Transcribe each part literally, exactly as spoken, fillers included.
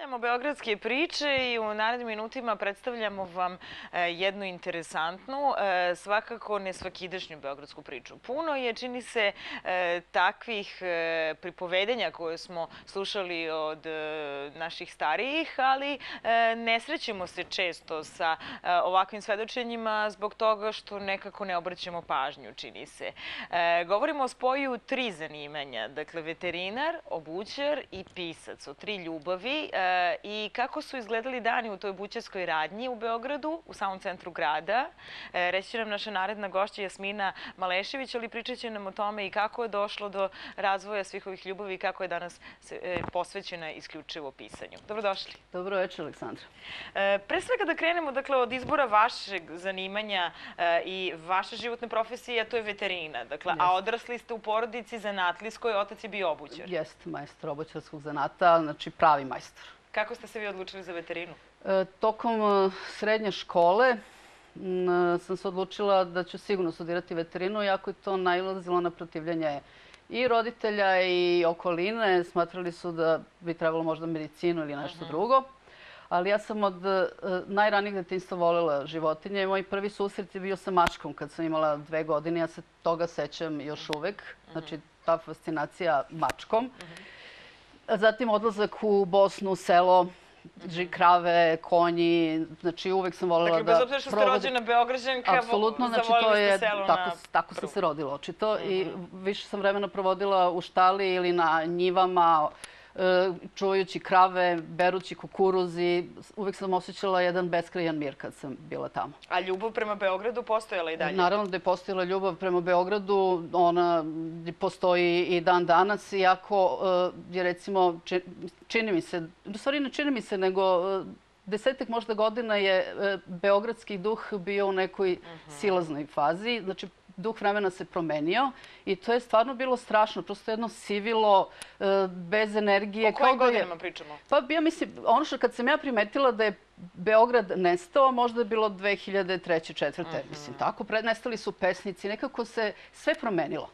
Nastavljamo beogradske priče i u narednim minutima predstavljamo vam jednu interesantnu, svakako nesvakidašnju beogradsku priču. Puno je, čini se, takvih pripovedenja koje smo slušali od naših starijih, ali ne srećemo se često sa ovakvim svedočenjima zbog toga što nekako ne obraćamo pažnju, čini se. Govorimo o spoju tri zanimanja, dakle veterinar, obućar i pisac, o tri ljubavi i kako su izgledali dani u toj bućarskoj radnji u Beogradu, u samom centru grada. Reći će nam naša naredna gošća Jasmina Malešević, ali pričat će nam o tome i kako je došlo do razvoja svih ovih ljubavi i kako je danas posvećena isključivo pisanju. Dobrodošli. Dobro večer, Aleksandra. Pre svega da krenemo dakle, od izbora vašeg zanimanja i vaše životne profesije, a to je veterina. Dakle, a odrasli ste u porodici zanatlijskoj, otac je bio obućar. Jeste, majstor obućarskog zanata, znači pravi majstor. Kako ste se vi odlučili za veterinu? Tokom srednje škole sam se odlučila da ću sigurno studirati veterinu, iako je to nailazilo na protivljenje i roditelja i okoline. Smatrali su da bi trebalo možda medicinu ili nešto drugo. Ali ja sam od najranijeg detinjstva voljela životinje. Moj prvi susret je bio sa mačkom kad sam imala dve godine. Ja se toga sećam još uvek. Znači, ta fascinacija mačkom. Zatim odlazak u Bosnu, selo, krave, konji. Znači, uvek sam voljela da... Dakle, bez obzira što ste rođena Beograđanka, zavoljeli ste selo na... Tako sam se rodila, očito. I više sam vremena provodila u štali ili na njivama, čuvajući krave, berući kukuruz i uvek sam osjećala jedan beskrajan mir kad sam bila tamo. A ljubav prema Beogradu postojala i dalje? Naravno da je postojala ljubav prema Beogradu. Ona postoji i dan danas, iako je recimo, čini mi se, u stvari ne čini mi se, nego desetak možda godina je beogradski duh bio u nekoj silaznoj fazi. Znači, duh vremena se promenio i to je stvarno bilo strašno. Prosto jedno sivilo, bez energije. O kojim godinama pričamo? Pa ja mislim, ono što kad sam ja primetila da je Beograd nestao, možda je bilo dve hiljade treće četvrte Mislim, tako. Nestali su pesnici, nekako se sve promenilo.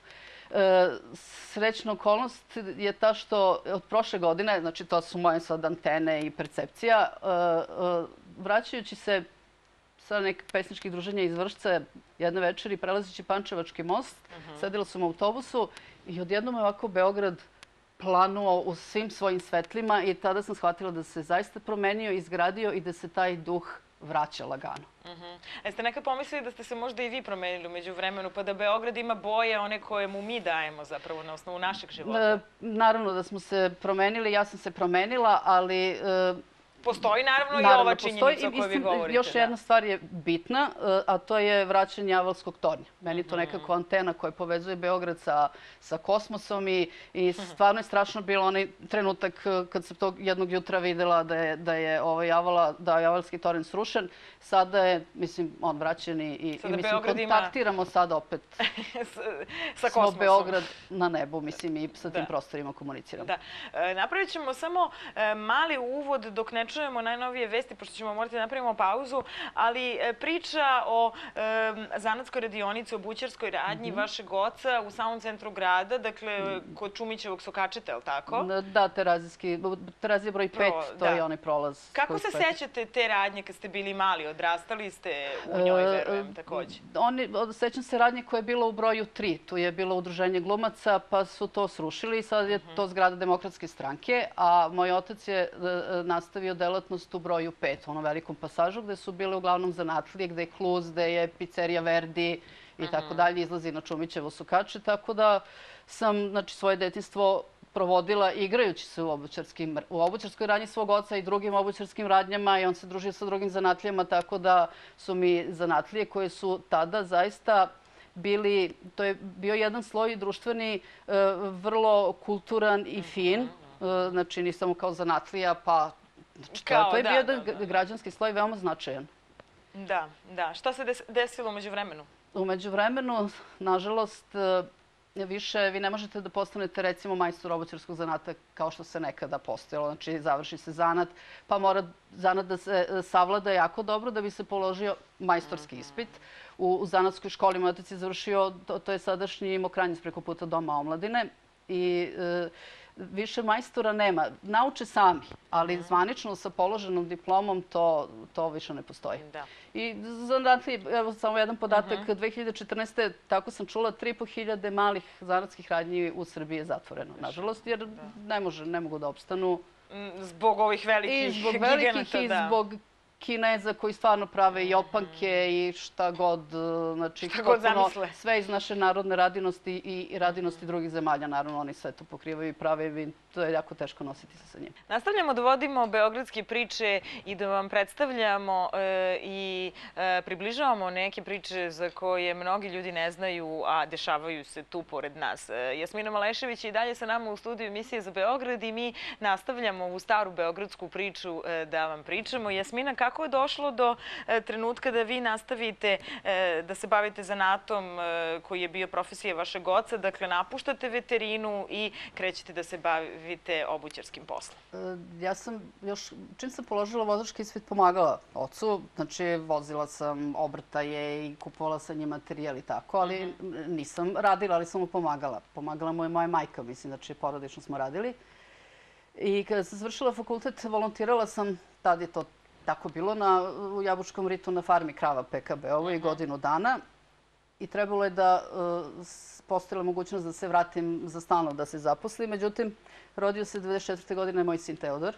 Srećna okolnost je ta što od prošle godine, znači to su moje sad antene i percepcija, vraćajući se sa nekih pesničkih druženja iz Vršca jedne večeri, prelazeći Pančevački most, sedela sam u autobusu i odjednom je ovako Beograd planuo u svim svojim svetlima i tada sam shvatila da se zaista promenio, izgradio i da se taj duh vraća lagano. Jeste nekad pomislili da ste se možda i vi promenili umeđu vremenu, pa da Beograd ima boje one koje mu mi dajemo zapravo na osnovu našeg života? Naravno da smo se promenili, ja sam se promenila, ali... Postoji naravno i ova činjenica o kojoj vi govorite. Još jedna stvar je bitna, a to je vraćanje Avalskog tornja. Meni je to nekako antena koja povezuje Beograd sa kosmosom i stvarno je strašno bilo onaj trenutak kad sam tog jednog jutra videla da je Avalski tornj srušen. Sada je, mislim, on vraćen i kontaktiramo sada opet. Smo Beograd na nebu, mislim, i sa tim prostorima komuniciramo. Napravit ćemo samo mali uvod dok ne čujemo najnovije vesti, pošto ćemo morati da napravimo pauzu, ali priča o zanatskoj radionici, o bućarskoj radnji vašeg oca u samom centru grada, dakle, kod Čumićevog Sokačeta, je li tako? Da, Terazija broj pet, to je onaj prolaz. Kako se sećate te radnje kad ste bili mali? Odrastali ste u njoj, verujem, takođe. Sećam se radnje koja je bila u broju tri. Tu je bilo udruženje glumaca, pa su to srušili i sad je to zgrada Demokratske stranke, a moj otac je nastavio delatnost u broju pet, u onom velikom pasažu, gde su bile uglavnom zanatlije, gde je Kluz, gde je pizzerija Verdi i tako dalje, izlazi na Čumićevo Sokače, tako da sam svoje detinjstvo provodila igrajući se u obućarskoj radnji svog oca i drugim obućarskim radnjama i on se družio sa drugim zanatlijama, tako da su mi zanatlije koje su tada zaista bili, to je bio jedan sloj društveni vrlo kulturan i fin, znači ni samo kao zanatlija, pa to je bio jedan građanski sloj veoma značajan. Da, da. Šta se desilo umeđu vremenu? Umeđu vremenu, nažalost, više vi ne možete da postanete recimo majstor obućarskog zanata kao što se nekada postojalo. Znači, završi se zanat, pa mora zanat da se savlada jako dobro da bi se položio majstorski ispit. U zanatskoj školi moj otac je završio, to je sadašnji Mokranjac preko puta Doma omladine. I više majstora nema. Nauče sami, ali zvanično sa položenom diplomom to, to više ne postoji. Da. I zanatlije, evo samo jedan podatak, dve hiljade četrnaeste. tako sam čula, tri i po hiljade malih zanatskih radnji u Srbiji je zatvoreno, nažalost, jer ne, može, ne mogu da opstanu. Zbog ovih velikih I zbog velikih giganata, i da. zbog Kineza koji stvarno prave i opanke i šta god, znači Šta god zamisle. sve iz naše narodne radinosti i radinosti drugih zemalja. Naravno, oni sve to pokrivaju i prave i to je jako teško nositi se sa njim. Nastavljamo da vodimo beogradske priče i da vam predstavljamo e, i e, približavamo neke priče za koje mnogi ljudi ne znaju, a dešavaju se tu pored nas. E, Jasmina Malešević je i dalje sa nama u studiju emisije za Beograd i mi nastavljamo ovu staru beogradsku priču e, da vam pričamo. Jasmina, kako je došlo do e, trenutka da vi nastavite e, da se bavite zanatom e, koji je bio profesija vašeg oca, dakle napuštate veterinu i krećete da se bavite bavite obućarskim poslom? Ja sam još, čim sam položila vozački ispit, pomagala ocu. Znači, vozila sam obrtaje i kupovala sa njim materijal i tako, ali nisam radila, ali sam mu pomagala. Pomagala mu je moja majka, mislim, znači porodično smo radili. I kada sam završila fakultet, volontirala sam, tad je to tako bilo, na, u Jabučkom ritu na farmi krava P K B, ovo i godinu dana. I trebalo je da uh, postojala mogućnost da se vratim za stalno, da se zaposlim. Međutim, rodio se devedeset četvrte godine moj sin Teodor.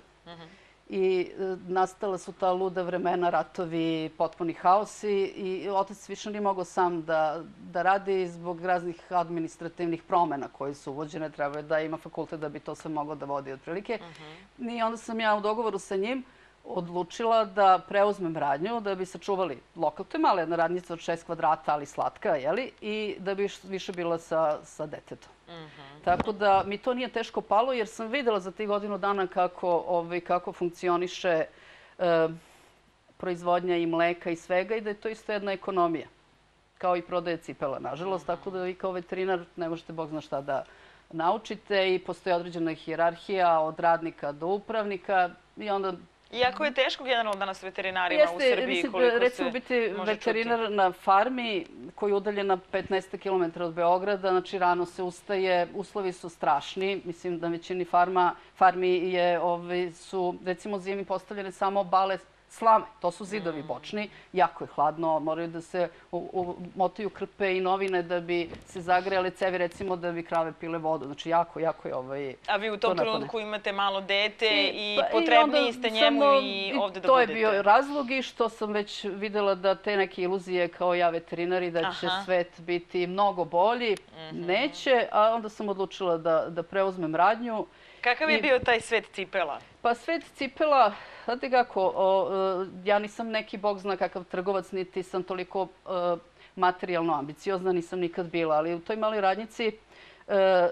I uh, nastala su ta luda vremena, ratovi, potpuni haos i, i otac više nije mogao sam da, da radi zbog raznih administrativnih promena koje su uvođene. Treba je da ima fakultet da bi to sve moglo da vodi otprilike. I onda sam ja u dogovoru sa njim odlučila da preuzmem radnju, da bi sačuvali lokal. To je mala jedna radnica od šest kvadrata, ali slatka, jeli? I da bi više bila sa, sa detetom. Tako da mi to nije teško palo, jer sam videla za tih godinu dana kako, ovaj, kako funkcioniše e, proizvodnja i mleka i svega i da je to isto jedna ekonomija, kao i prodaje cipela, nažalost. Tako da vi kao veterinar ne možete bog zna šta da naučite i postoji određena hijerarhija od radnika do upravnika i onda... Iako je teško generalno danas veterinarima u Srbiji, mislim, koliko se recimo biti veterinar na farmi koji je udaljena petnaest kilometara od Beograda, znači rano se ustaje, uslovi su strašni. Mislim da većini farma, farmi je, ovaj, su recimo zimi postavljene samo bale slame. To su zidovi bočni, jako je hladno, moraju da se motaju krpe i novine da bi se zagrejale cevi, recimo da bi krave pile vodu. Znači jako, jako je ovaj... A vi u tom trenutku imate malo dete i potrebniji ste njemu i ovde da budete. To je bio razlog i što sam već videla da te neke iluzije kao ja veterinari da će svet biti mnogo bolji. Neće, a onda sam odlučila da, da preuzmem radnju. Kakav je bio taj svet cipela? Pa svet cipela, znate kako, o, ja nisam neki bog zna kakav trgovac, niti sam toliko o, materijalno ambiciozna, nisam nikad bila, ali u toj maloj radnjici e, e,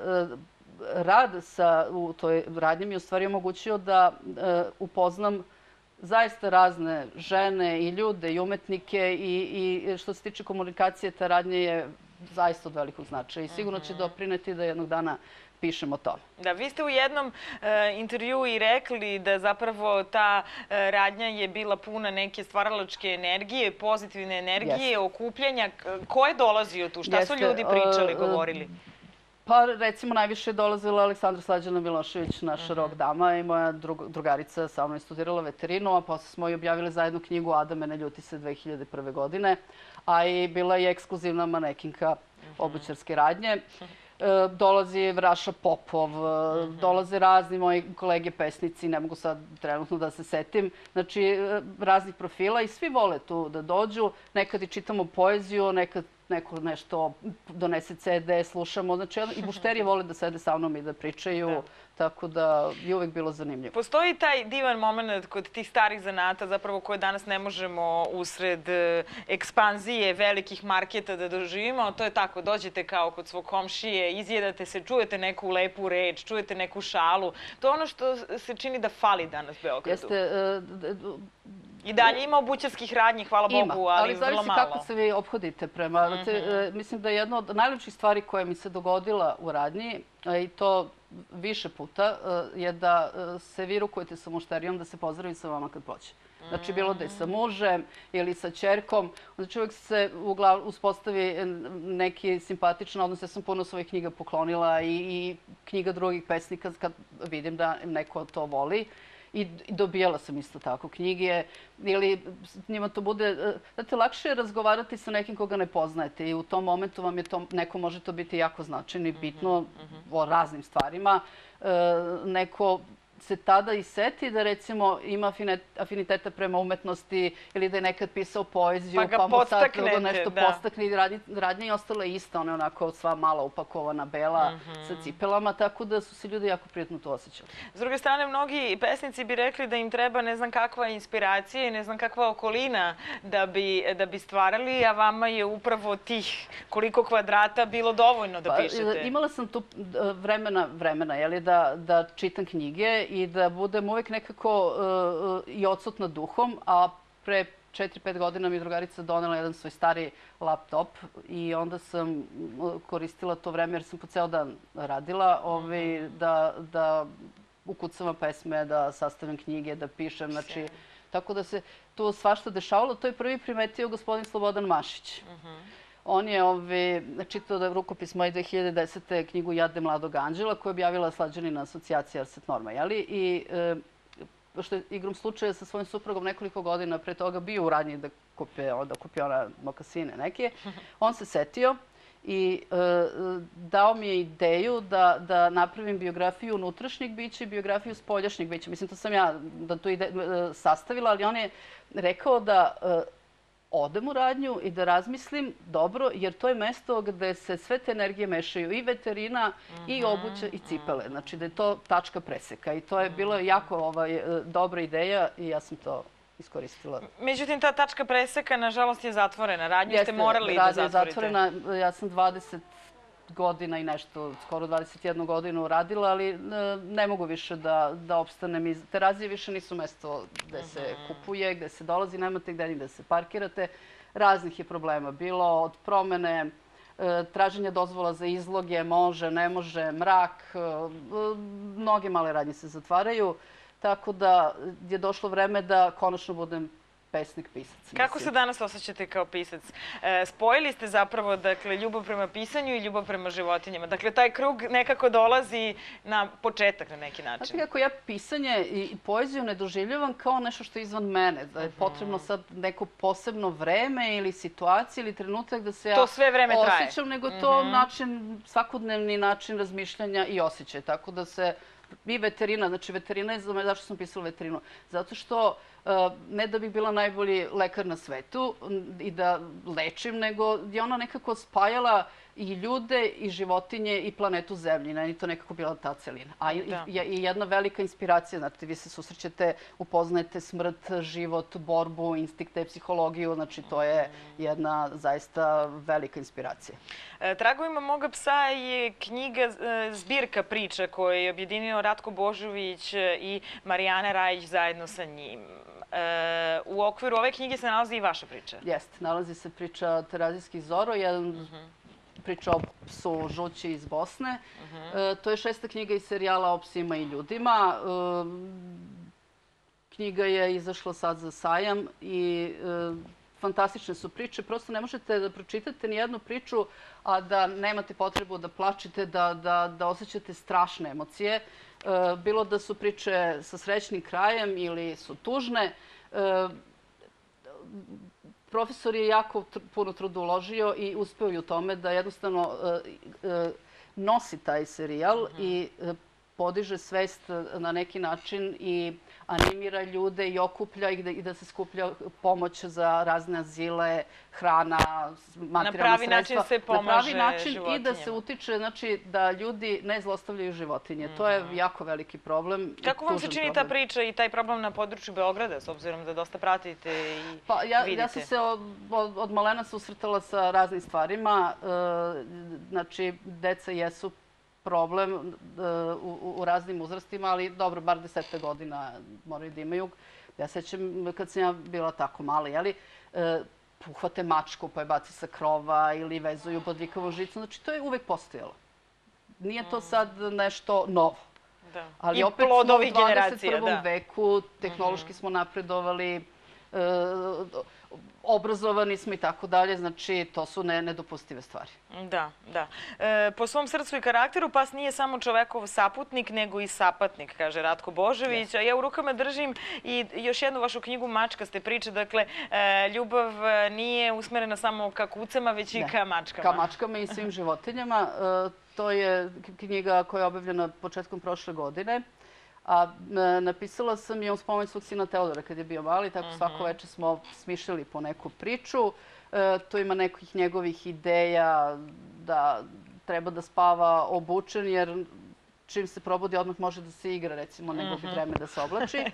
rad sa, u toj radnji mi je u stvari omogućio da e, upoznam zaista razne žene i ljude i umetnike i, i što se tiče komunikacije, ta radnja je zaista od velikog značaja i sigurno će doprineti da jednog dana pišem o tome. Da, vi ste u jednom e, intervjuu i rekli da zapravo ta e, radnja je bila puna neke stvaralačke energije, pozitivne energije, yes. okupljanja. Ko je dolazio tu? Šta Jeste, su ljudi pričali, uh, govorili? Pa recimo najviše je dolazila Aleksandra Slađana Milošević, naša uh -huh. rock dama i moja drug, drugarica sa mnom je studirala veterinu, a posle smo i objavili zajedno knjigu Adame, ne ljuti se dve hiljade prve. godine, a i bila je ekskluzivna manekinka uh -huh. obućarske radnje. Dolazi Vraša Popov, dolaze razni moji kolege pesnici, ne mogu sad trenutno da se setim, znači raznih profila i svi vole tu da dođu. Nekad i čitamo poeziju, nekad neko nešto donese ce de, slušamo. Znači i bušterije vole da sede sa mnom i da pričaju, da. Tako da je uvek bilo zanimljivo. Postoji taj divan moment kod tih starih zanata, zapravo koje danas ne možemo usred ekspanzije velikih marketa da doživimo. To je tako, dođete kao kod svog komšije, izjedate se, čujete neku lepu reč, čujete neku šalu. To je ono što se čini da fali danas Beogradu. Jeste, I dalje ima obućarskih radnji, hvala Bogu, ali vrlo malo. Ali zavisi kako se vi ophodite prema... Mislim da je jedna od najlepših stvari koja mi se dogodila u radnji, i to više puta je da se vi rukujete sa mušterijom, da se pozdravi sa vama kad poće. Znači, bilo da je sa mužem ili sa ćerkom. Znači, uvijek se uspostavi neki simpatičan odnos. Ja sam puno svojih knjiga poklonila i knjiga drugih pesnika kad vidim da neko to voli. I dobijala sam isto tako knjige. Ili njima to bude... Znate, lakše je razgovarati sa nekim koga ne poznajete i u tom momentu vam je to... Neko može to biti jako značajno i bitno o raznim stvarima. Neko se tada i seti da recimo ima afiniteta prema umetnosti ili da je nekad pisao poeziju, pa mu sad drugo nešto podstakne i radnja je ostala ista, ona je onako sva mala upakovana, bela, sa cipelama, tako da su se ljudi jako prijatno to osjećali. S druge strane, mnogi pesnici bi rekli da im treba ne znam kakva inspiracija i ne znam kakva okolina da bi stvarali, a vama je upravo tih koliko kvadrata bilo dovoljno da pišete. Imala sam tu vremena, vremena, da čitam knjige i da budem uvijek nekako i odsutna duhom, a pre četiri pet godina mi je drugarica donela jedan svoj stari laptop i onda sam koristila to vreme jer sam po ceo dan radila da ukucavam pesme, da sastavim knjige, da pišem. Tako da se to svašta dešavalo. To je prvi primetio gospodin Slobodan Mašić. On je čitao da je rukopis moje dve hiljade desete knjigu Jade mladog anđela koju je objavila Slađanina asocijacija Arset Norma. I pošto je igrom slučaja sa svojim suprugom nekoliko godina pre toga bio u radnji da kupi ona mokasine neke, on se setio i dao mi je ideju da napravim biografiju unutrašnjeg bića i biografiju spoljašnjeg bića. Mislim, to sam ja da tu sastavila, ali on je rekao da odem u radnju i da razmislim dobro, jer to je mesto gde se sve te energije mešaju, i veterina, i obuća, i cipele. Znači da je to tačka preseka i to je bilo jako dobra ideja i ja sam to iskoristila. Međutim, ta tačka preseka, nažalost, je zatvorena. Radnju ste morali da zatvorite. Jeste, radnja je zatvorena. Ja sam dvadeset godina i nešto, skoro dvadeset jednu godinu radila, ali ne mogu više da opstanem. Terazije više nisu mesto gde se kupuje, gde se dolazi, nemate gde ni da se parkirate. Raznih je problema bilo, od promene, traženja dozvola za izloge, može, ne može, mrak, mnoge male radnje se zatvaraju, tako da je došlo vreme da konačno budem pesnik, pisac. Kako se danas osjećate kao pisac? Spojili ste zapravo ljubav prema pisanju i ljubav prema životinjama. Dakle, taj krug nekako dolazi na početak na neki način. Znate kako ja pisanje i poeziju ne doživljavam kao nešto što je izvan mene. Da je potrebno sad neko posebno vreme ili situacija ili trenutak da se ja osjećam, nego to način, svakodnevni način razmišljanja i osjećaj. Tako da se i veterina, znači veterina je, zašto sam pisala veterinu? Zato što ne da bih bila najbolji lekar na svetu i da lečim, nego je ona nekako spajala i ljude, i životinje, i planetu Zemlji. Meni to nekako bila ta celina. A i jedna velika inspiracija, znate, vi se susrećete, upoznajete smrt, život, borbu, instinkte, psihologiju, znači to je jedna zaista velika inspiracija. Tragovima moga psa je knjiga, zbirka priča koju je objedinio Ratko Božović i Marijana Rajić zajedno sa njim. U okviru ove knjige se nalazi i vaša priča. Jeste, nalazi se priča Terazijskih Zoro, jedan priča o psu Žući iz Bosne. To je šesta knjiga iz serijala o psima i ljudima. Knjiga je izašla sad za sajam i fantastične su priče. Prosto ne možete da pročitate ni jednu priču, a da nemate potrebu da plačete, da osjećate strašne emocije. Bilo da su priče sa srećnim krajem ili su tužne. Profesor je jako puno truda uložio i uspeo je u tome da jednostavno nosi taj serijal i podiže svest na neki način i animira ljude i okuplja ih i da se skuplja pomoć za razne azile, hrana, materijalna sredstva. Na pravi način se pomaže životinjama. Na pravi način i da se utiče da ljudi ne zlostavljaju životinje. To je jako veliki problem. Kako vam se čini ta priča i taj problem na području Beograda, s obzirom da dosta pratite i vidite? Ja sam se od malena susretala sa raznim stvarima. Znači, deca jesu problem u raznim uzrastima, ali dobro, bar deseta godina moraju da imaju. Ja sećam kad sam ja bila tako mala, jeli, uhvate mačku pa je baci sa krova ili vezuju bodljikavu žicu. Znači, to je uvek postojalo. nije to sad nešto novo. Da. Ali I opet plod smo u ovih generacija, dvadeset prvom da. veku, tehnološki smo napredovali, e, obrazovani smo i tako dalje, znači to su ne, nedopustive stvari. Da, da. E, po svom srcu i karakteru pas nije samo čovekov saputnik, nego i sapatnik, kaže Ratko Božović. Yes. A ja u rukama držim i još jednu vašu knjigu Mačkaste priče. Dakle, e, ljubav nije usmerena samo ka kucama, već i Ne, ka mačkama. Ka mačkama i svim životinjama. E, to je knjiga koja je objavljena početkom prošle godine. A e, napisala sam je uz pomoć svog sina Teodora kad je bio mali, tako Mhm. svako večer smo smišljali po neku priču. E, tu ima nekih njegovih ideja da treba da spava obučen, jer čim se probudi odmah može da se igra, recimo, ne gubi vreme da se oblači.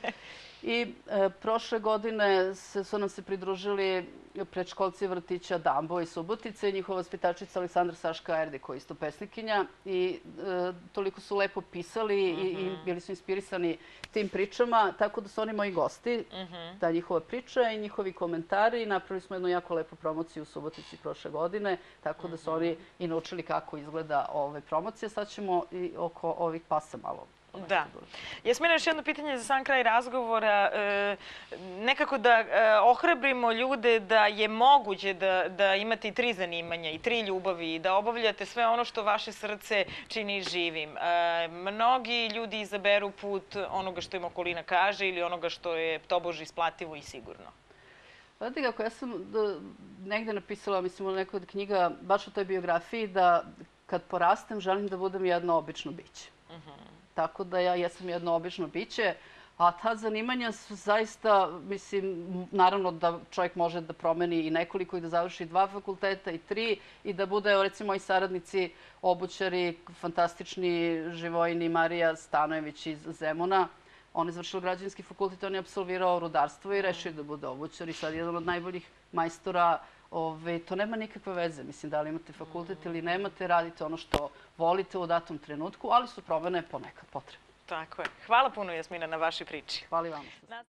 I e, prošle godine se, su nam se pridružili predškolci vrtića Dambo i Subotice i njihova vaspitačica Aleksandra Saška Erdi, koja je isto pesnikinja. I e, toliko su lepo pisali i, i bili su inspirisani tim pričama, tako da su oni moji gosti, ta njihova priča i njihovi komentari. Napravili smo jednu jako lepu promociju u Subotici prošle godine, tako da su oni i naučili kako izgleda ove promocije. Sad ćemo i oko ovih pasa malo. Da. Jasmina, još jedno pitanje za sam kraj razgovora. E, nekako da e, ohrabrimo ljude da je moguće da, da imate i tri zanimanja, i tri ljubavi, i da obavljate sve ono što vaše srce čini živim. E, mnogi ljudi izaberu put onoga što im okolina kaže ili onoga što je tobož isplativo i sigurno. Znate kako, ja sam negde napisala, mislim, u nekoj od knjiga, baš u toj biografiji, da kad porastem želim da budem jedno obično biće. Tako da ja jesam jedno obično biće, a ta zanimanja su zaista, mislim, naravno da čovjek može da promeni i nekoliko i da završi dva fakulteta i tri i da bude, recimo, moji saradnici obućari, fantastični Živojin Marija Stanojević iz Zemuna. On je završio građevinski fakultet, on je apsolvirao rudarstvo i rešio da bude obućar i sad je jedan od najboljih majstora. Ove, to nema nikakve veze, mislim, da li imate fakultet ili nemate, radite ono što volite u datom trenutku, ali su promene ponekad potrebne. Tako je. Hvala puno, Jasmina, na vašoj priči. Hvala i vama.